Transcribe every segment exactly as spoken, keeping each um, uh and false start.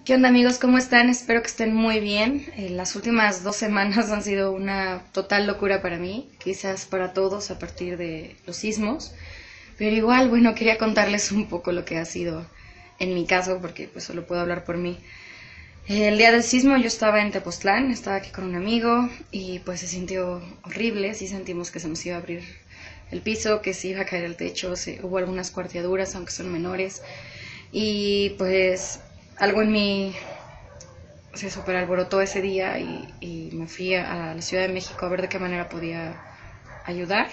¿Qué onda amigos? ¿Cómo están? Espero que estén muy bien. Eh, las últimas dos semanas han sido una total locura para mí, quizás para todos a partir de los sismos, pero igual, bueno, quería contarles un poco lo que ha sido en mi caso, porque pues solo puedo hablar por mí. Eh, el día del sismo yo estaba en Tepoztlán, estaba aquí con un amigo y pues se sintió horrible, sí sentimos que se nos iba a abrir el piso, que se iba a caer el techo, se, hubo algunas cuarteaduras, aunque son menores, y pues algo en mí se super alborotó ese día y, y me fui a la Ciudad de México a ver de qué manera podía ayudar.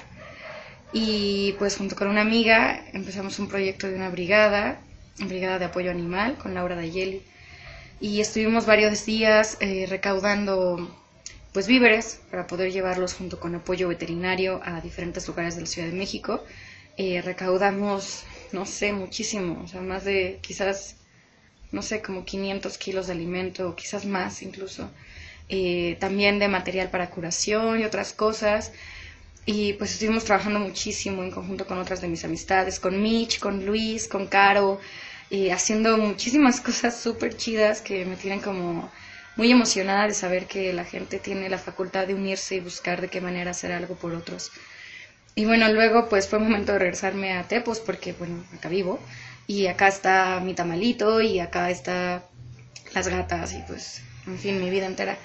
Y pues junto con una amiga empezamos un proyecto de una brigada, una brigada de apoyo animal con Laura Dayeli. Y estuvimos varios días eh, recaudando pues víveres para poder llevarlos junto con apoyo veterinario a diferentes lugares de la Ciudad de México. Eh, recaudamos, no sé, muchísimo, o sea, más de quizás, no sé, como quinientos kilos de alimento, o quizás más incluso. Eh, también de material para curación y otras cosas. Y pues estuvimos trabajando muchísimo en conjunto con otras de mis amistades, con Mitch, con Luis, con Caro, y haciendo muchísimas cosas súper chidas que me tienen como muy emocionada de saber que la gente tiene la facultad de unirse y buscar de qué manera hacer algo por otros. Y bueno, luego pues fue momento de regresarme a Tepos porque, bueno, acá vivo, y acá está mi tamalito, y acá está las gatas, y pues, en fin, mi vida entera.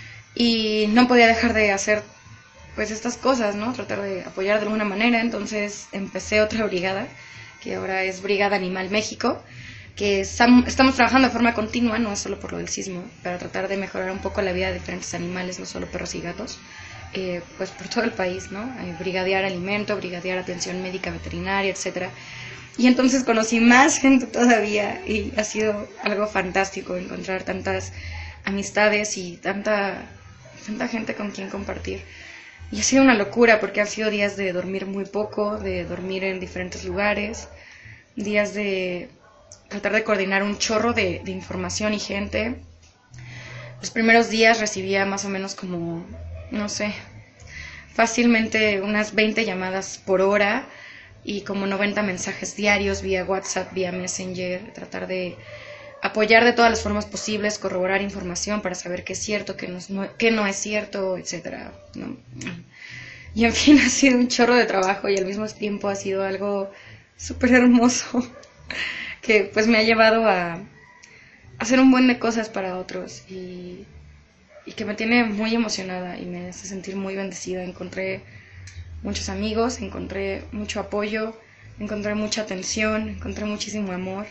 Y no podía dejar de hacer pues estas cosas, ¿no? Tratar de apoyar de alguna manera. Entonces empecé otra brigada, que ahora es Brigada Animal México, que estamos trabajando de forma continua, no solo por lo del sismo, para tratar de mejorar un poco la vida de diferentes animales, no solo perros y gatos, eh, pues por todo el país, ¿no? Eh, brigadear alimento, brigadear atención médica, veterinaria, etcétera. Y entonces conocí más gente todavía y ha sido algo fantástico encontrar tantas amistades y tanta, tanta gente con quien compartir. Y ha sido una locura porque han sido días de dormir muy poco, de dormir en diferentes lugares, días de tratar de coordinar un chorro de, de información y gente. Los primeros días recibía más o menos como, no sé, fácilmente unas veinte llamadas por hora y como noventa mensajes diarios vía WhatsApp, vía Messenger, tratar de apoyar de todas las formas posibles, corroborar información para saber qué es cierto, qué no es, qué no es cierto, etcétera, ¿no? Y en fin, ha sido un chorro de trabajo y al mismo tiempo ha sido algo súper hermoso que pues me ha llevado a hacer un buen de cosas para otros y, y que me tiene muy emocionada y me hace sentir muy bendecida. Encontré muchos amigos, encontré mucho apoyo, encontré mucha atención, encontré muchísimo amor.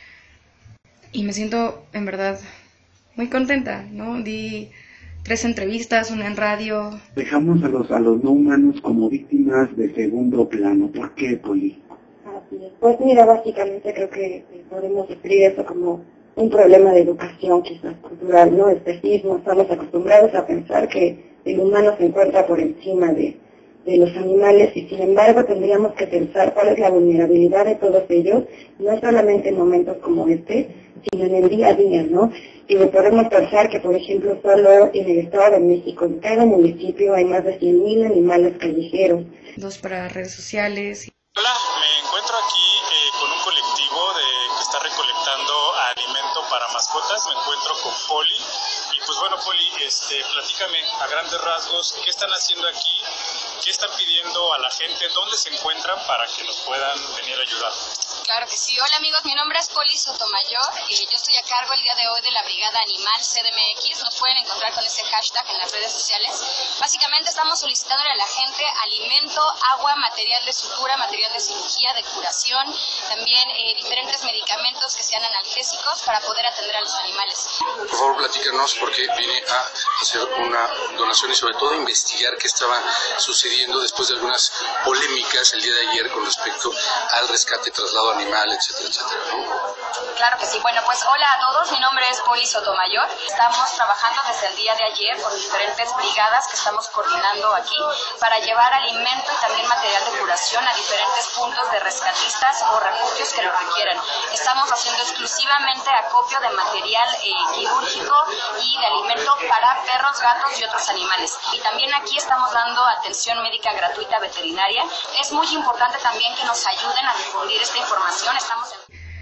Y me siento, en verdad, muy contenta, ¿no? Di tres entrevistas, una en radio. Dejamos a los, a los no humanos como víctimas de segundo plano. ¿Por qué, Poli? Así es. Pues mira, básicamente creo que podemos describir eso como un problema de educación, quizás cultural, ¿no? Especismo, estamos acostumbrados a pensar que el humano se encuentra por encima de, de los animales y sin embargo tendríamos que pensar cuál es la vulnerabilidad de todos ellos, no solamente en momentos como este, sino en el día a día, ¿no? Y podemos pensar que, por ejemplo, solo en el Estado de México, en cada municipio hay más de cien mil animales callejeros. Dos para redes sociales. Hola, me encuentro aquí eh, con un colectivo de, que está recolectando alimento para mascotas. Me encuentro con Poli. Y pues bueno, Poli, este, platícame a grandes rasgos qué están haciendo aquí, qué están pidiendo a la gente, dónde se encuentran para que nos puedan venir a ayudar. Claro que sí. Hola amigos, mi nombre es Poli Sotomayor y yo estoy a cargo el día de hoy de la Brigada Animal C D M X. Nos pueden encontrar con ese hashtag en las redes sociales. Básicamente estamos solicitando a la gente alimento, agua, material de sutura, material de cirugía, de curación, también eh, diferentes medicamentos que sean analgésicos para poder atender a los animales. Por favor, platícanos porque vine a hacer una donación y sobre todo a investigar qué estaba sucediendo después de algunas polémicas el día de ayer con respecto al rescate, traslado animal, etcétera, etcétera, ¿no? Claro que sí. Bueno, pues hola a todos, mi nombre es Poli Sotomayor. Estamos trabajando desde el día de ayer con diferentes brigadas que estamos coordinando aquí para llevar alimento y también material de curación a diferentes puntos de rescatistas o refugios que lo requieran. Estamos haciendo exclusivamente acopio de material eh, quirúrgico y de alimento para perros, gatos y otros animales. Y también aquí estamos dando atención médica gratuita veterinaria. Es muy importante también que nos ayuden a difundir esta información. Estamos en...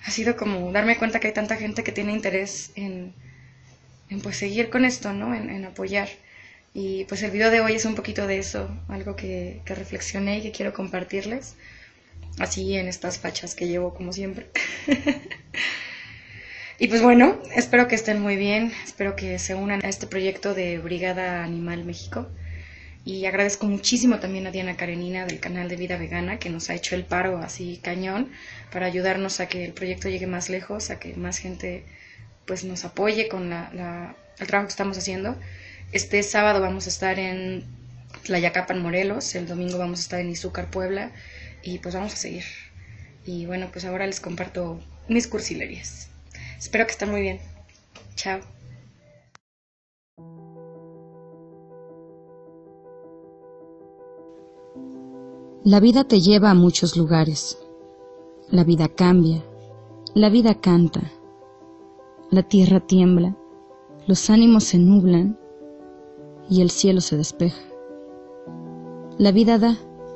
ha sido como darme cuenta que hay tanta gente que tiene interés en, en pues seguir con esto, ¿no? En, en apoyar. Y pues el video de hoy es un poquito de eso, algo que, que reflexioné y que quiero compartirles, así en estas fachas que llevo como siempre. Y pues bueno, espero que estén muy bien, espero que se unan a este proyecto de Brigada Animal México. Y agradezco muchísimo también a Diana Karenina del canal de Vida Vegana, que nos ha hecho el paro así cañón para ayudarnos a que el proyecto llegue más lejos, a que más gente pues nos apoye con la, la, el trabajo que estamos haciendo. Este sábado vamos a estar en Tlayacapan, Morelos, el domingo vamos a estar en Izúcar, Puebla, y pues vamos a seguir. Y bueno, pues ahora les comparto mis cursilerías. Espero que estén muy bien. Chao. La vida te lleva a muchos lugares. La vida cambia. La vida canta. La tierra tiembla. Los ánimos se nublan y el cielo se despeja. La vida da.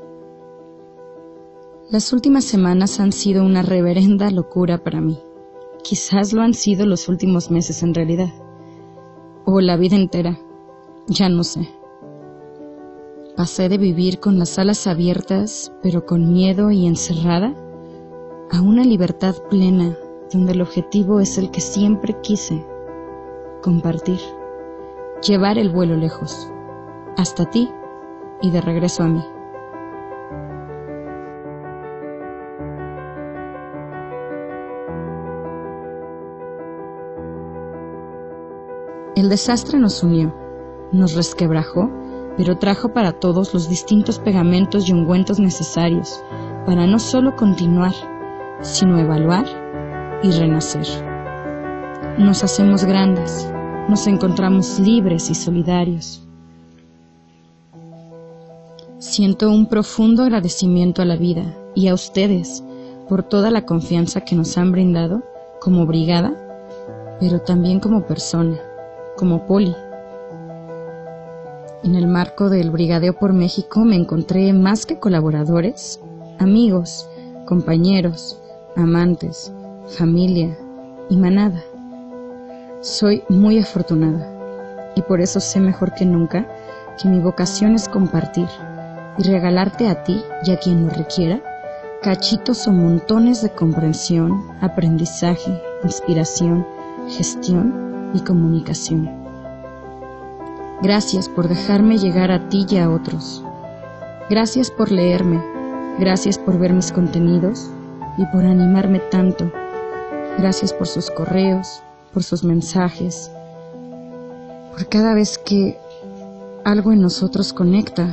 Las últimas semanas han sido una reverenda locura para mí. Quizás lo han sido los últimos meses en realidad. O la vida entera. Ya no sé. Pasé de vivir con las alas abiertas, pero con miedo y encerrada, a una libertad plena, donde el objetivo es el que siempre quise: compartir, llevar el vuelo lejos, hasta ti y de regreso a mí. El desastre nos unió, nos resquebrajó, pero trajo para todos los distintos pegamentos y ungüentos necesarios para no solo continuar, sino evaluar y renacer. Nos hacemos grandes, nos encontramos libres y solidarios. Siento un profundo agradecimiento a la vida y a ustedes por toda la confianza que nos han brindado como brigada, pero también como persona, como Poli. En el marco del Brigadeo por México me encontré más que colaboradores, amigos, compañeros, amantes, familia y manada. Soy muy afortunada y por eso sé mejor que nunca que mi vocación es compartir y regalarte a ti y a quien lo requiera cachitos o montones de comprensión, aprendizaje, inspiración, gestión y comunicación. Gracias por dejarme llegar a ti y a otros. Gracias por leerme, gracias por ver mis contenidos y por animarme tanto. Gracias por sus correos, por sus mensajes, por cada vez que algo en nosotros conecta.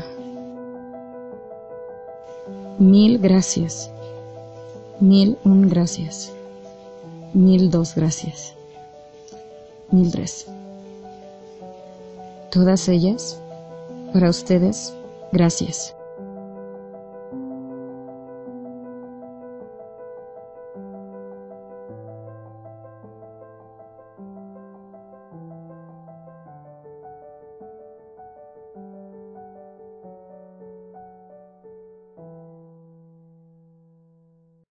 Mil gracias, mil un gracias, mil dos gracias, mil tres. Todas ellas, para ustedes, gracias.